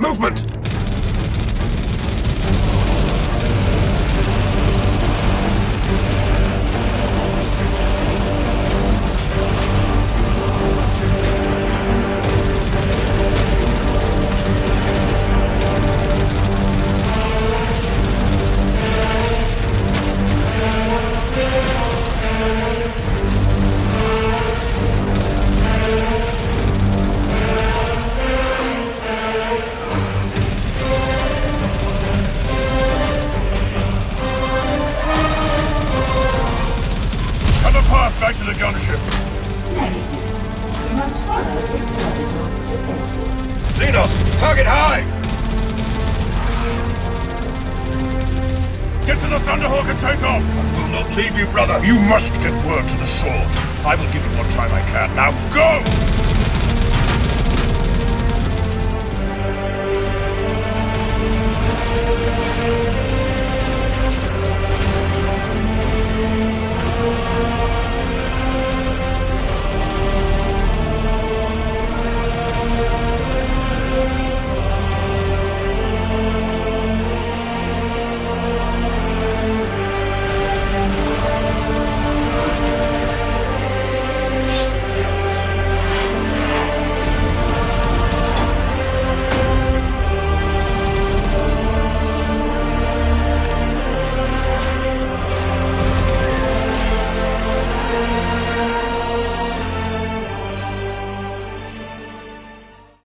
Movement! Back to the gunship. Negative. You must follow this saboteur for safety. Xenos, target high! Get to the Thunderhawk and take off! I will not leave you, brother! You must get word to the Sword. I will give you what time I can. Now go!